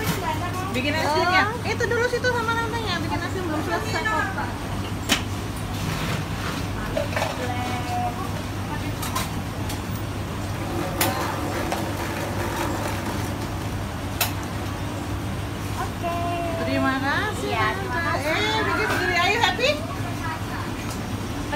Bikin es krim ya? Itu dulu situ sama tantenya, bikin es krim belum selesai kok.